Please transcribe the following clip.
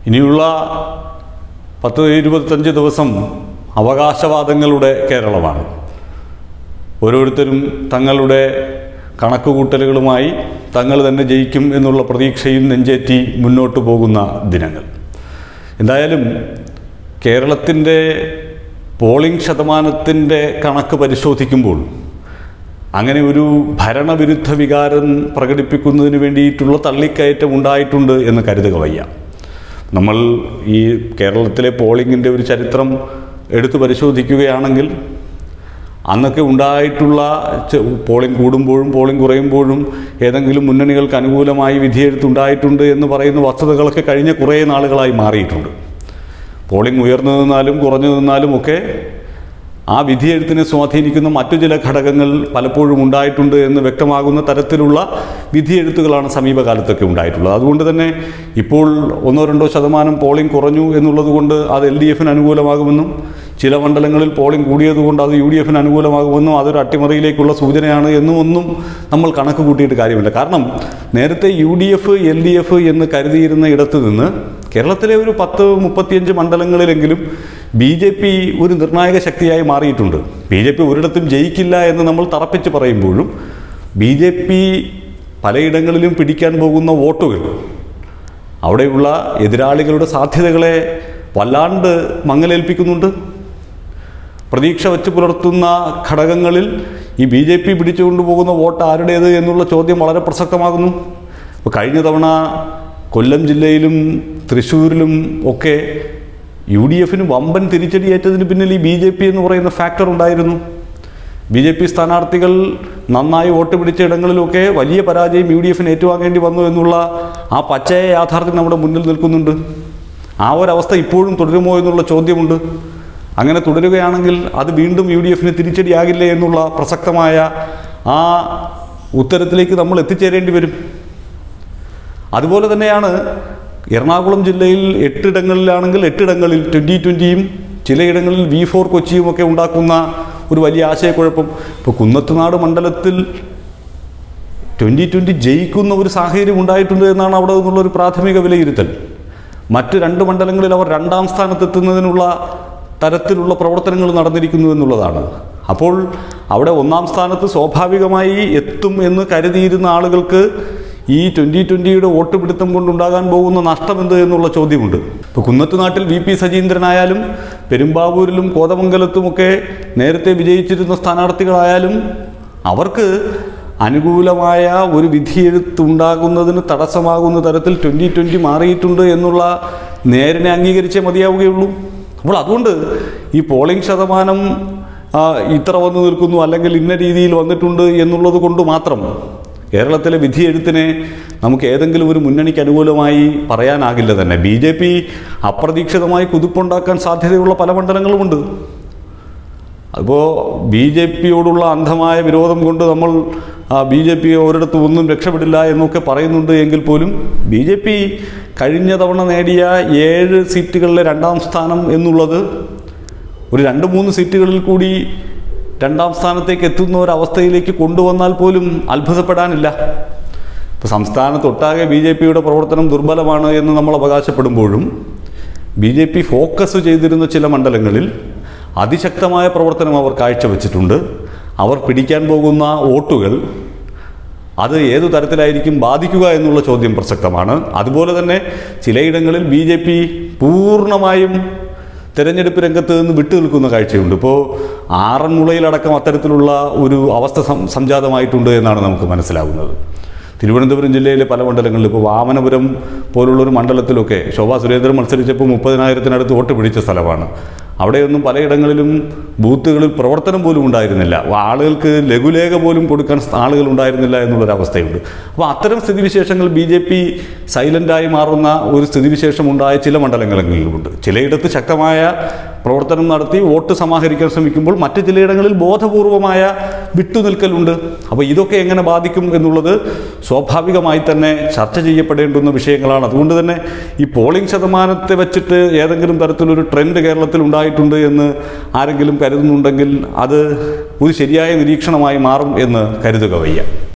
ഇനിയുള്ള 10-25 ദിവസം അവകാശവാദങ്ങളുടെ കേരളമാണ്. ഓരോരുത്തരും തങ്ങളുടെ കണക്കുകൂട്ടലുകളുമായി തങ്ങൾ തന്നെ ജയിക്കും എന്നുള്ള പ്രതീക്ഷയിൽ നെഞ്ചേറ്റി മുന്നോട്ട് പോകുന്ന ദിനങ്ങൾ. എന്തായാലും കേരളത്തിൻ്റെ പോളിംഗ് ശതമാനത്തിൻ്റെ കണക്ക് പരിശോധിക്കുമ്പോൾ അങ്ങനെ ഒരു ഭരണവിരുദ്ധ വികാരം പ്രകടിപ്പിക്കുന്നതിന് വേണ്ടിയിട്ടുള്ള തള്ളിക്കയറ്റം ഉണ്ടായിട്ടുണ്ട് എന്ന് കരുതുക വയ്യ. നമ്മൾ ഈ കേരളത്തിലെ പോളിംഗിൻ്റെ ഒരു ചരിത്രം എടുത്തു പരിശോധിക്കുകയാണെങ്കിൽ അന്നൊക്കെ ഉണ്ടായിട്ടുള്ള പോളിംഗ് കൂടുമ്പോഴും പോളിംഗ് കുറയുമ്പോഴും ഏതെങ്കിലും മുന്നണികൾക്ക് അനുകൂലമായി വിധിയെഴുത്തുണ്ടായിട്ടുണ്ട് എന്ന് പറയുന്ന വസ്തുതകളൊക്കെ കഴിഞ്ഞ കുറേ നാളുകളായി മാറിയിട്ടുണ്ട്. പോളിംഗ് ഉയർന്നു നിന്നാലും കുറഞ്ഞു നിന്നാലും ഒക്കെ ആ വിധിയെഴുത്തിനെ സ്വാധീനിക്കുന്ന മറ്റു ചില ഘടകങ്ങൾ പലപ്പോഴും ഉണ്ടായിട്ടുണ്ട് എന്ന് വ്യക്തമാകുന്ന തരത്തിലുള്ള വിധിയെഴുത്തുകളാണ് സമീപകാലത്തൊക്കെ ഉണ്ടായിട്ടുള്ളത്. അതുകൊണ്ട് തന്നെ ഇപ്പോൾ 1-2% പോളിംഗ് കുറഞ്ഞു എന്നുള്ളത് കൊണ്ട് അത് LDFന് അനുകൂലമാകുമെന്നും ചില മണ്ഡലങ്ങളിൽ പോളിംഗ് കൂടിയതുകൊണ്ട് അത് UDFന് അനുകൂലമാകുമെന്നും അതൊരു അട്ടിമറിയിലേക്കുള്ള സൂചനയാണ് എന്നും ഒന്നും നമ്മൾ കണക്ക് കൂട്ടിയിട്ട് കാര്യമില്ല. കാരണം നേരത്തെ UDF LDF എന്ന് കരുതിയിരുന്ന ഇടത്ത് നിന്ന് കേരളത്തിലെ ഒരു 10-35 മണ്ഡലങ്ങളിലെങ്കിലും BJP ഒരു നിർണായക ശക്തിയായി മാറിയിട്ടുണ്ട്. BJP ഒരിടത്തും ജയിക്കില്ല എന്ന് നമ്മൾ തറപ്പിച്ച് പറയുമ്പോഴും BJP പലയിടങ്ങളിലും പിടിക്കാൻ പോകുന്ന വോട്ടുകൾ അവിടെയുള്ള എതിരാളികളുടെ സാധ്യതകളെ വല്ലാണ്ട് മങ്ങലേൽപ്പിക്കുന്നുണ്ട്. പ്രതീക്ഷ വച്ച് പുലർത്തുന്ന ഘടകങ്ങളിൽ ഈ BJP പിടിച്ചുകൊണ്ടുപോകുന്ന വോട്ട് ആരുടേത് എന്നുള്ള ചോദ്യം വളരെ പ്രസക്തമാകുന്നു. ഇപ്പോൾ കഴിഞ്ഞ തവണ കൊല്ലം ജില്ലയിലും തൃശ്ശൂരിലും ഒക്കെ UDFന് വമ്പൻ തിരിച്ചടിയേറ്റതിന് പിന്നിൽ ഈ BJP എന്ന് പറയുന്ന ഫാക്ടർ ഉണ്ടായിരുന്നു. BJP സ്ഥാനാർത്ഥികൾ നന്നായി വോട്ട് പിടിച്ച ഇടങ്ങളിലൊക്കെ വലിയ പരാജയം UDFന് ഏറ്റുവാങ്ങേണ്ടി വന്നു എന്നുള്ള ആ പച്ചയ യാഥാർത്ഥ്യം നമ്മുടെ മുന്നിൽ നിൽക്കുന്നുണ്ട്. ആ ഒരവസ്ഥ ഇപ്പോഴും തുടരുമോ എന്നുള്ള ചോദ്യമുണ്ട്. അങ്ങനെ തുടരുകയാണെങ്കിൽ അത് വീണ്ടും UDFന് തിരിച്ചടിയാകില്ലേ എന്നുള്ള പ്രസക്തമായ ആ ഉത്തരത്തിലേക്ക് നമ്മൾ എത്തിച്ചേരേണ്ടി വരും. അതുപോലെ തന്നെയാണ് എറണാകുളം ജില്ലയിൽ 8 ഇടങ്ങളിലാണെങ്കിൽ 8 ഇടങ്ങളിൽ 2020യും ചിലയിടങ്ങളിൽ V4 കൊച്ചിയും ഒക്കെ ഉണ്ടാക്കുന്ന ഒരു വലിയ ആശയക്കുഴപ്പം. ഇപ്പോൾ കുന്നത്തുനാട് മണ്ഡലത്തിൽ 2020 ജയിക്കുന്ന ഒരു സാഹചര്യം ഉണ്ടായിട്ടുണ്ട് എന്നാണ് അവിടെ നിന്നുള്ളൊരു പ്രാഥമിക വിലയിരുത്തൽ. മറ്റ് 2 മണ്ഡലങ്ങളിൽ അവർ 2ാം സ്ഥാനത്തെത്തുന്നതിനുള്ള തരത്തിലുള്ള പ്രവർത്തനങ്ങൾ നടന്നിരിക്കുന്നു എന്നുള്ളതാണ്. അപ്പോൾ അവിടെ 1ാം സ്ഥാനത്ത് സ്വാഭാവികമായി എത്തും എന്ന് കരുതിയിരുന്ന ആളുകൾക്ക് ഈ 2020യുടെ വോട്ട് പിടുത്തം കൊണ്ടുണ്ടാകാൻ പോകുന്ന നഷ്ടമെന്ത് എന്നുള്ള ചോദ്യമുണ്ട്. ഇപ്പോൾ കുന്നത്തുനാട്ടിൽ VP സജീന്ദ്രനായാലും പെരുമ്പാവൂരിലും കോതമംഗലത്തുമൊക്കെ നേരത്തെ വിജയിച്ചിരുന്ന സ്ഥാനാർത്ഥികളായാലും അവർക്ക് അനുകൂലമായ ഒരു വിധിയെഴുത്തുണ്ടാകുന്നതിന് തടസ്സമാകുന്ന തരത്തിൽ 2020 മാറിയിട്ടുണ്ട് എന്നുള്ള നേരിനെ അംഗീകരിച്ചേ മതിയാവുകയുള്ളൂ. അപ്പോൾ അതുകൊണ്ട് ഈ പോളിംഗ് ശതമാനം ഇത്ര വന്നു നിൽക്കുന്നു അല്ലെങ്കിൽ ഇന്ന രീതിയിൽ വന്നിട്ടുണ്ട് എന്നുള്ളത് കൊണ്ട് മാത്രം കേരളത്തിലെ വിധിയെഴുത്തിനെ നമുക്ക് ഏതെങ്കിലും ഒരു മുന്നണിക്ക് അനുകൂലമായി പറയാനാകില്ല തന്നെ. BJP അപ്രതീക്ഷിതമായി കുതിപ്പുണ്ടാക്കാൻ സാധ്യതയുള്ള പല മണ്ഡലങ്ങളുമുണ്ട്. അപ്പോൾ BJPയോടുള്ള അന്ധമായ വിരോധം കൊണ്ട് നമ്മൾ BJP ഒരിടത്തും ഒന്നും രക്ഷപ്പെടില്ല എന്നൊക്കെ പറയുന്നുണ്ട് എങ്കിൽ പോലും BJP കഴിഞ്ഞ തവണ നേടിയ 7 സീറ്റുകളിലെ 2ാം സ്ഥാനം എന്നുള്ളത് ഒരു 2-3 സീറ്റുകളിൽ കൂടി 2ാം സ്ഥാനത്തേക്ക് എത്തുന്ന ഒരവസ്ഥയിലേക്ക് കൊണ്ടുവന്നാൽ പോലും അത്ഭുതപ്പെടാനില്ല. ഇപ്പോൾ സംസ്ഥാനത്തൊട്ടാകെ BJPയുടെ പ്രവർത്തനം ദുർബലമാണ് എന്ന് നമ്മൾ അവകാശപ്പെടുമ്പോഴും BJP ഫോക്കസ് ചെയ്തിരുന്ന ചില മണ്ഡലങ്ങളിൽ അതിശക്തമായ പ്രവർത്തനം അവർ കാഴ്ചവെച്ചിട്ടുണ്ട്. അവർ പിടിക്കാൻ പോകുന്ന വോട്ടുകൾ അത് ഏതു തരത്തിലായിരിക്കും ബാധിക്കുക എന്നുള്ള ചോദ്യം പ്രസക്തമാണ്. അതുപോലെ തന്നെ ചിലയിടങ്ങളിൽ BJP പൂർണ്ണമായും തെരഞ്ഞെടുപ്പ് രംഗത്ത് നിന്ന് വിട്ടു നിൽക്കുന്ന കാഴ്ചയുണ്ട്. ഇപ്പോൾ ആറന്മുളയിലടക്കം അത്തരത്തിലുള്ള ഒരു അവസ്ഥ സംജാതമായിട്ടുണ്ട് എന്നാണ് നമുക്ക് മനസ്സിലാകുന്നത്. തിരുവനന്തപുരം ജില്ലയിലെ പല മണ്ഡലങ്ങളിൽ ഇപ്പോൾ വാമനപുരം പോലുള്ളൊരു മണ്ഡലത്തിലൊക്കെ ശോഭാ സുരേന്ദ്രൻ മത്സരിച്ചപ്പോൾ 30,000-നടുത്ത് വോട്ട് പിടിച്ച സ്ഥലമാണ്. അവിടെയൊന്നും പലയിടങ്ങളിലും ബൂത്തുകളിൽ പ്രവർത്തനം പോലും ഉണ്ടായിരുന്നില്ല. ആളുകൾക്ക് ലഘുലേഖ പോലും കൊടുക്കാൻ ആളുകൾ ഉണ്ടായിരുന്നില്ല എന്നുള്ളൊരവസ്ഥയുണ്ട്. അപ്പോൾ അത്തരം സ്ഥിതിവിശേഷങ്ങൾ BJP സൈലൻ്റായി മാറുന്ന ഒരു സ്ഥിതിവിശേഷം ഉണ്ടായ ചില മണ്ഡലങ്ങളിലുമുണ്ട്. ചിലയിടത്ത് ശക്തമായ പ്രവർത്തനം നടത്തി വോട്ട് സമാഹരിക്കാൻ ശ്രമിക്കുമ്പോൾ മറ്റ് ചിലയിടങ്ങളിൽ ബോധപൂർവമായ വിട്ടുനിൽക്കലുണ്ട്. അപ്പോൾ ഇതൊക്കെ എങ്ങനെ ബാധിക്കും എന്നുള്ളത് സ്വാഭാവികമായി തന്നെ ചർച്ച ചെയ്യപ്പെടേണ്ടുന്ന വിഷയങ്ങളാണ്. അതുകൊണ്ട് തന്നെ ഈ പോളിംഗ് ശതമാനത്തെ വെച്ചിട്ട് ഏതെങ്കിലും തരത്തിലൊരു ട്രെൻഡ് കേരളത്തിൽ ഉണ്ടായിട്ടുണ്ട് എന്ന് ആരെങ്കിലും കരുതുന്നുണ്ടെങ്കിൽ അത് ഒരു ശരിയായ നിരീക്ഷണമായി മാറും എന്ന് കരുതുക വയ്യ.